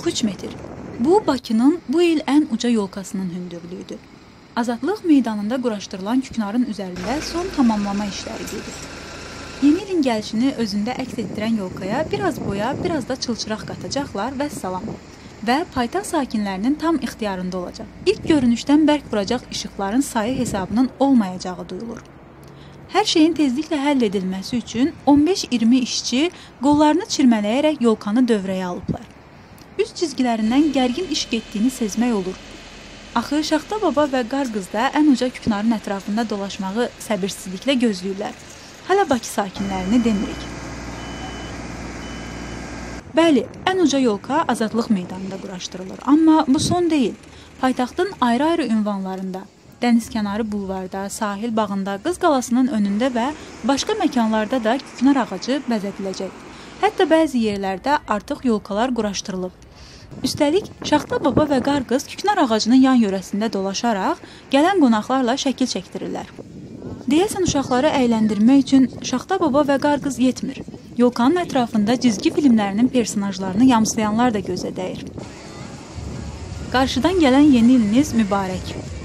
43 metr. Bu, Bakının bu il ən uca yolkasının hündürlüyüdür. Azadlıq meydanında quraşdırılan küknarın üzərində son tamamlama işləri gedir. Yeni ilin gəlişini özündə əks etdirən yolkaya biraz boya, biraz da çılçıraq qatacaqlar və salam. Və paytaxt sakinlərinin tam ixtiyarında olacaq. İlk görünüşdən bərk vuracaq işıqların sayı hesabının olmayacağı duyulur. Hər şeyin tezliklə həll edilməsi üçün 15-20 işçi qollarını çirmələyərək yolkanı dövrəyə alıblar. Üst çizgilərindən gərgin iş getdiyini sezmək olur. Axı Şaxta baba və qar qız da ən uca küknarın ətrafında dolaşmağı səbirsizliklə gözləyirlər. Hələ Bakı sakinlərini demirik. Bəli, ən uca yolka Azadlıq meydanında quraşdırılır. Amma bu son deyil. Paytaxtın ayrı-ayrı ünvanlarında, dənizkənarı bulvarda, sahil bağında, Qız qalasının önündə və başqa məkanlarda da küknar ağacı bəzədiləcək. Hətta bəzi yerlərdə artıq yolkalar quraşdırılıb. Üstəlik, Şaxta baba və qar qız küknar ağacının yan yörəsində dolaşaraq gələn qonaqlarla şəkil çəkdirirlər. Deyəsən uşaqları əyləndirmək üçün Şaxta baba və qar qız yetmir. Yolkanın ətrafında cizgi filmlərinin personajlarını yamsılayanlar da gözə dəyir. Qarşıdan gələn yeni iliniz mübarək.